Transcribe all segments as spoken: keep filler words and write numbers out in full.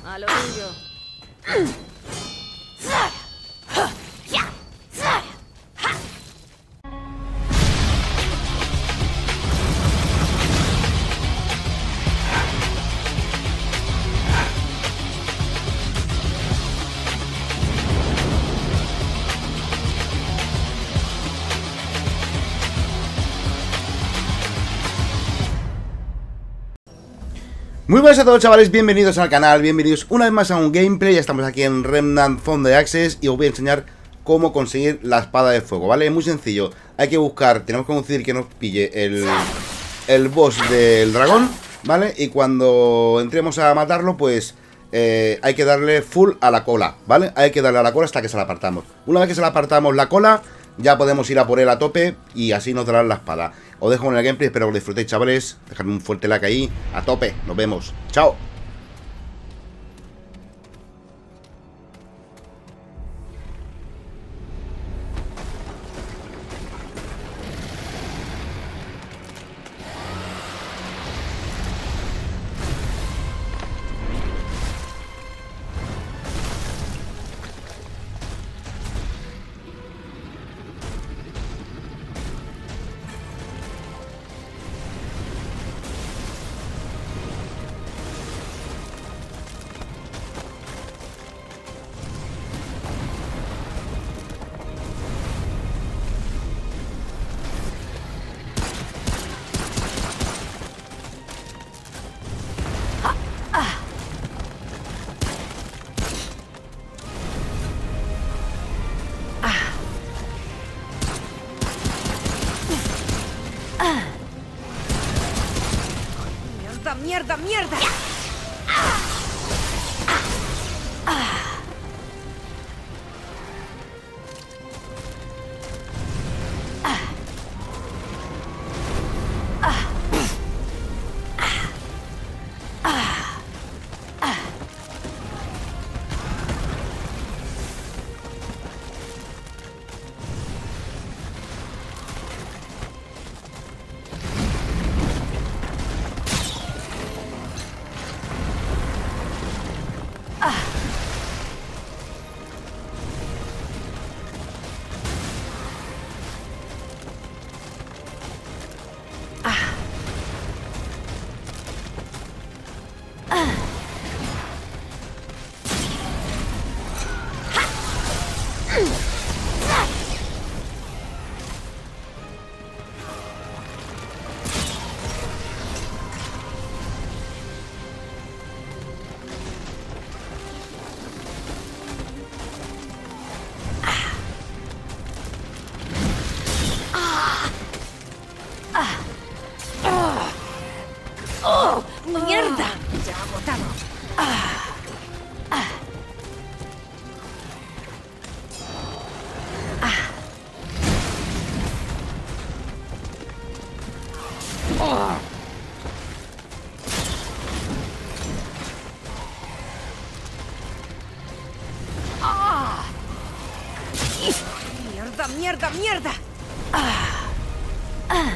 A lo tuyo. Muy buenas a todos, chavales, bienvenidos al canal, bienvenidos una vez más a un gameplay. Ya estamos aquí en Remnant Foundry Access y os voy a enseñar cómo conseguir la espada de fuego, ¿vale? Es muy sencillo, hay que buscar, tenemos que conseguir que nos pille el, el boss del dragón, ¿vale? Y cuando entremos a matarlo, pues eh, hay que darle full a la cola, ¿vale? Hay que darle a la cola hasta que se la apartamos. Una vez que se la apartamos la cola, ya podemos ir a por él a tope y así nos darán la espada. Os dejo en el gameplay, espero que lo disfrutéis, chavales. Dejadme un fuerte like ahí, a tope, nos vemos, chao. ¡Mierda, mierda! ¡Oh! ¡Mierda! Ya agotado. Ah. Ah. Ah. Oh. Ah. ¡Mierda, mierda, mierda! Ah. Ah.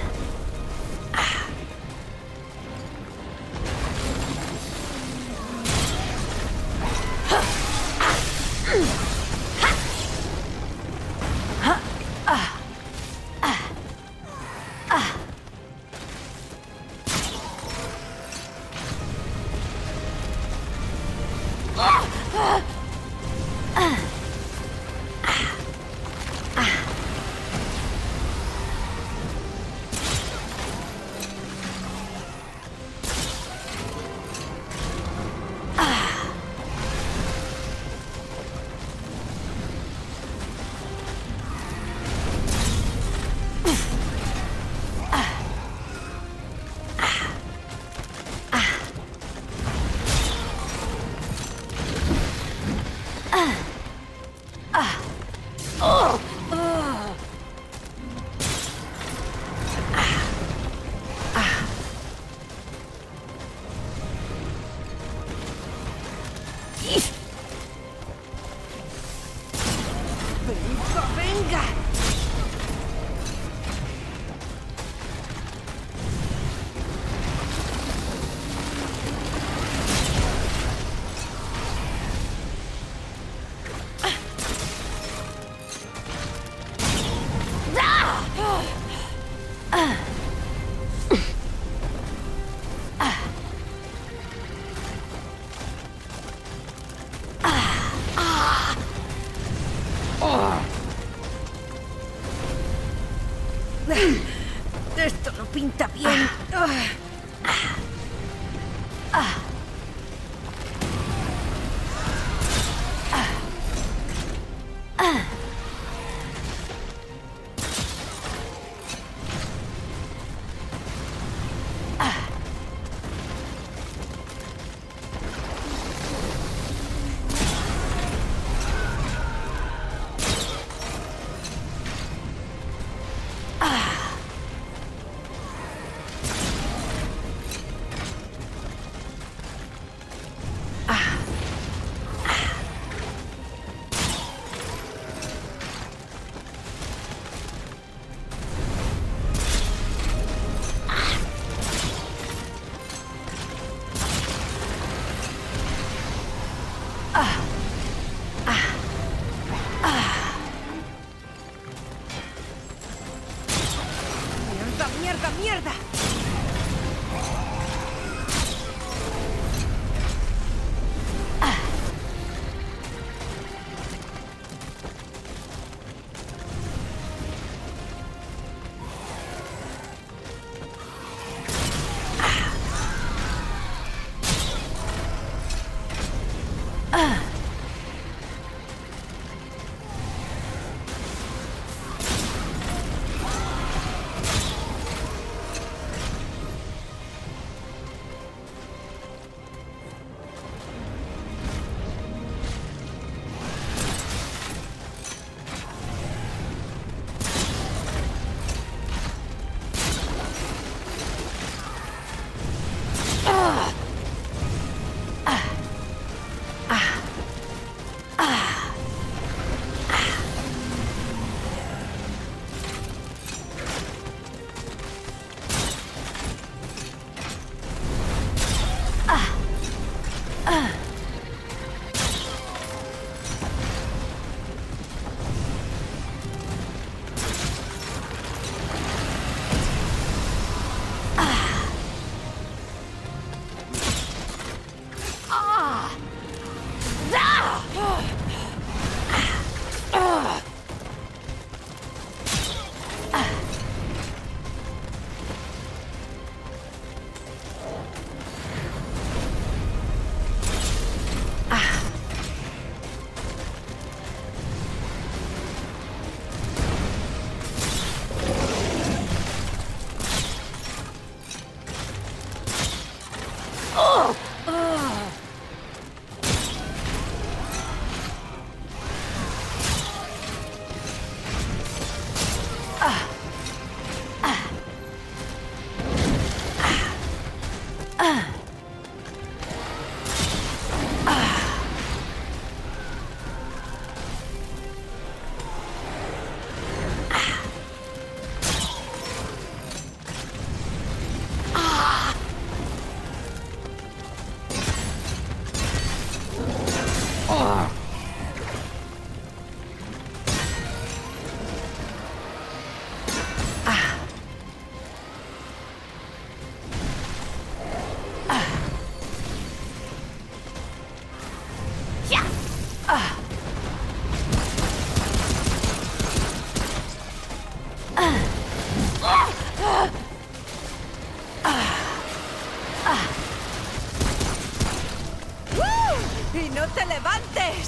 ¡Y no te levantes!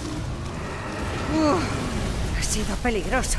Uf, ha sido peligroso.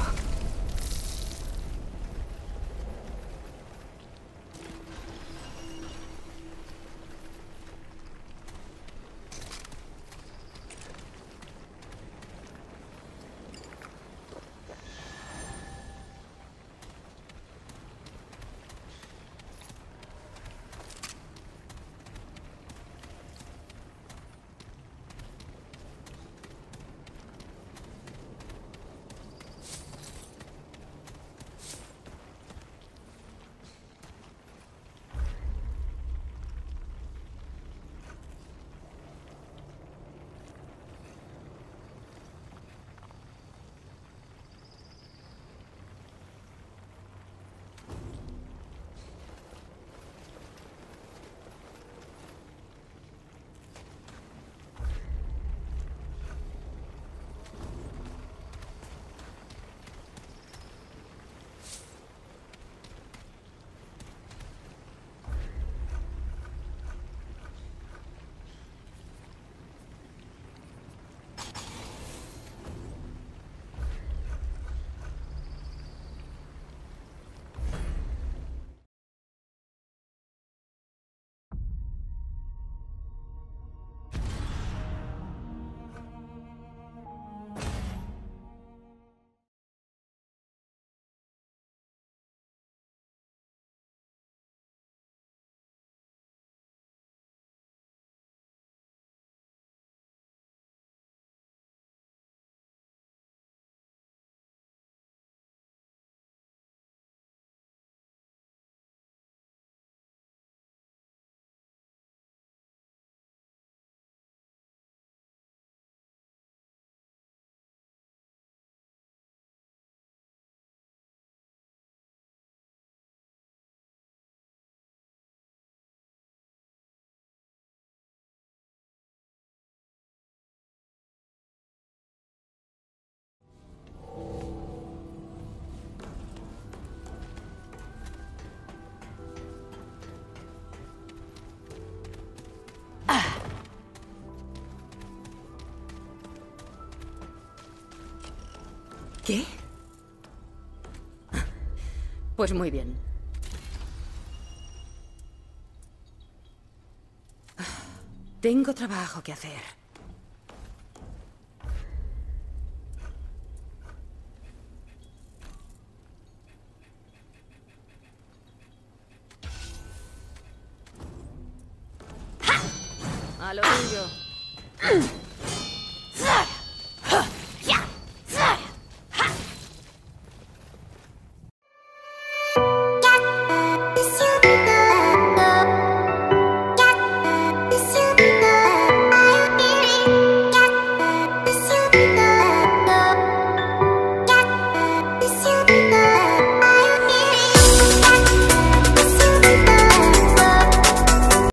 ¿Qué? Pues muy bien. Tengo trabajo que hacer. A lo tuyo.